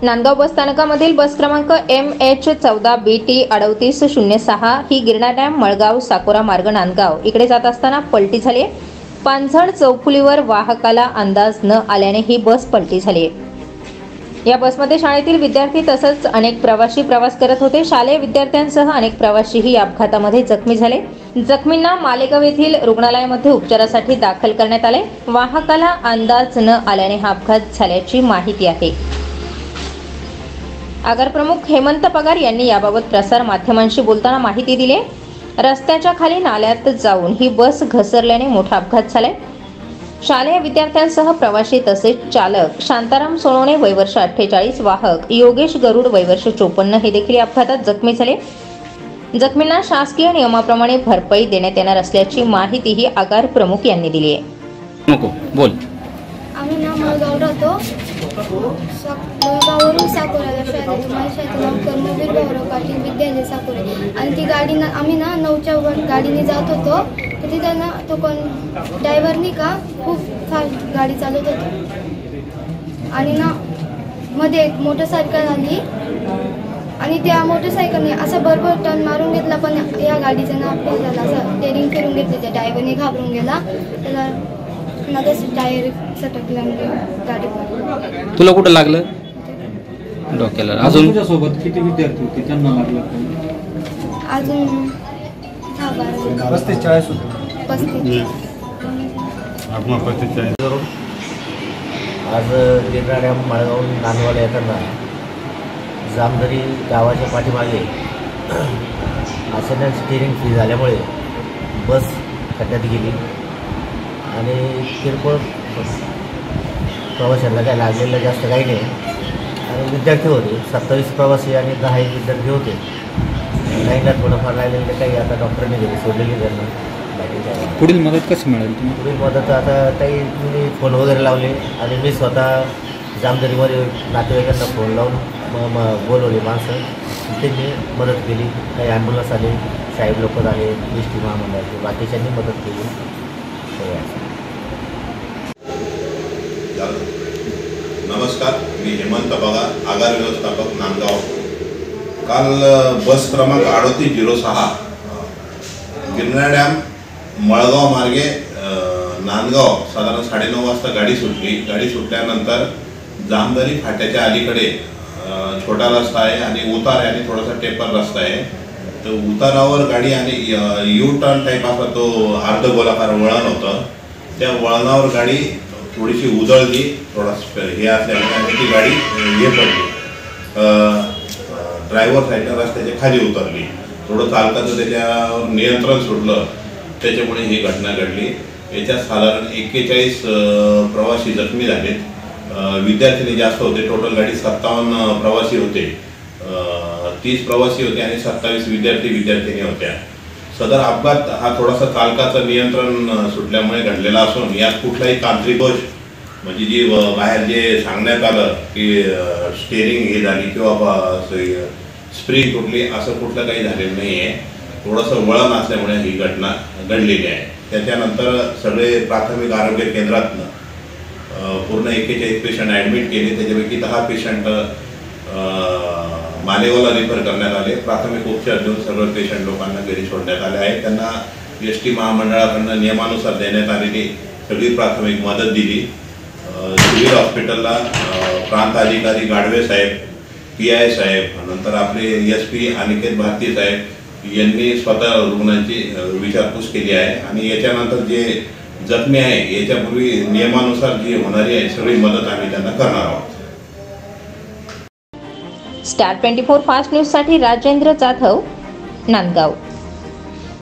नांदगाव बस स्थानकामधील bus क्रमांक MH14BT3806 ही Girna dam Malgaon Sakora मार्ग नांदगाव इकडे जात असताना पलटी झाली। पांझण चौफुलीवर वाहकाला अंदाज न आल्याने ही बस पलटी झाली। या बसमध्ये शाळेतील विद्यार्थी तसंच अनेक प्रवासी प्रवास करत होते। शालेय विद्यार्थ्यांसह अनेक प्रवासीही या अपघातामध्ये जखमी झाले। जखमींना मालेगाव येथील रुग्णालयामध्ये उपचारासाठी दाखल करण्यात आले। वाहकाला अंदाज न आल्याने हा अपघात झाल्याची माहिती आहे। आगार प्रमुख हेमंत पगार यांनी याबाबत प्रसार माध्यमांशी बोलताना माहिती दिली। रस्त्याच्या खाली नाल्यात जाऊन ही बस घसरल्याने मोठा अपघात झालाय। शालेय विद्यार्थ्यांसह प्रवासी तसेच चालक शांताराम सोनवणे वय वर्ष 48, वाहक योगेश गरुड वय वर्ष 54 हे देखील अपघातात जखमी झाले। जखमींना शासकीय नियमाप्रमाणे भरपाई देण्यात येणार असल्याची माहितीही आगार प्रमुख यांनी दिली आहे। नको बोल। आम्ही ना मळगाव राहतो, मळगाववरून साकोऱ्याला शाळेत माझ्या नाव कर्मवीर गौरव पाटील विद्यालय साकोरे आणि ती गाडी ना आम्ही ना 9च्या गाडीने जात होतो। तर तिथं ना तो कोण ड्रायव्हरनी का खूप फास्ट गाडी चालवत होतो आणि ना मध्ये एक मोटरसायकल आली आणि त्या मोटरसायकलने असा बरोबर टर्न मारून घेतला, पण या गाडीचं ना अपघात झाला। असं टेरिंग फिरून घेतलं, त्या ड्रायव्हरने घाबरून गेला, त्याला टायर सटकला गाडी। तुला कुठं लागलं? डोक्याला। अजून तुझ्यासोबत किती विद्यार्थी होते त्यांना लागलं? अजून 35-40 होते। 35 आज गिरणा डॅम मळगावून नांदगावला येताना जामदरी गावाच्या पाठीमागे अचानक स्टीअरिंग फ्री झाल्यामुळे बस खड्ड्यात गेली आणि किरकोळ प्रवाशांना काय लागलेलं जास्त काही नाही आणि विद्यार्थी होते 27 प्रवासी आणि 10 विद्यार्थी होते। काहींना थोडंफार राहिलेलं काही आता डॉक्टरने गेले सोडलेली त्यांना। पुढील मदत कशी मिळेल? पुढील मदत आता काही मी फोन वगैरे लावले आणि मी स्वतः जामदरीमध्ये नातेवाईकांना फोन लावून बोलवले माणसं, त्यांनी मदत केली। काही ॲम्ब्युलन्स आले, साहेब लोक आले, एस टी महामंडळाचे, बाकीच्यांनी मदत केली। नमस्कार, मी हेमंत पगार, आगार व्यवस्थापक नांदगाव। काल बस क्रमांक 3806 गिरणा डॅम मळगाव मार्गे नांदगाव साधारण 9:30 वाजता गाडी सुटली। गाडी सुटल्यानंतर जामदरी फाट्याच्या अलीकडे छोटा रस्ता आहे आणि उतार आहे आणि थोडासा टेपर रस्ता आहे। तर उतारावर गाडी आणि यू टर्न टाईप असा तो अर्धगोलाकार वळण होतं, त्या वळणावर गाडी थोडीशी उजळली, थोडा हे असल्यामुळे ती गाडी हे पडली, ड्रायव्हर साईडला रस्त्याच्या खाली उतरली। थोडं चालकाचं त्याच्यावर नियंत्रण सुटलं, त्याच्यामुळे ही घटना घडली। याच्यात साधारण 41 प्रवासी जखमी झालेत, विद्यार्थी जास्त होते। टोटल गाडी 57 प्रवासी होते, 30 प्रवासी होते आणि 27 विद्यार्थिनी होत्या। सदर अपघात हा थोडासा चालकाचं नियंत्रण सुटल्यामुळे घडलेला असून यात कुठलाही तांत्रिक दोष म्हणजे जी बाहेर जे सांगण्यात आलं की स्टेअरिंग हे झाली किंवा स्प्रिंग तुटली असं कुठलं काही झालेलं नाही आहे। थोडंसं वळण असल्यामुळे ही घटना घडलेली आहे। त्याच्यानंतर सगळे प्राथमिक आरोग्य केंद्रातनं पूर्ण 41 पेशंट ॲडमिट केले, त्याच्यापैकी 10 पेशंट मालेगावला रिफर करण्यात आले। प्राथमिक उपचार देऊन सगळं पेशंट लोकांना घरी सोडण्यात आले आहे। त्यांना एस टी महामंडळाकडून नियमानुसार देण्यात आलेली सगळी प्राथमिक मदत दिली। सिव्हिल हॉस्पिटलला प्रांत अधिकारी गाडवे साहेब, PI साहेब, नंतर आपले SP अनिकेत भारती साहेब यांनी स्वतः रुग्णांची विचारपूस केली आहे आणि याच्यानंतर जे जखमी आहे याच्यापूर्वी नियमानुसार जी होणारी आहे सगळी मदत आम्ही त्यांना करणार आहोत। स्टार 24 फास्ट न्यूज साठी राजेंद्र जाधव, नांदगाव।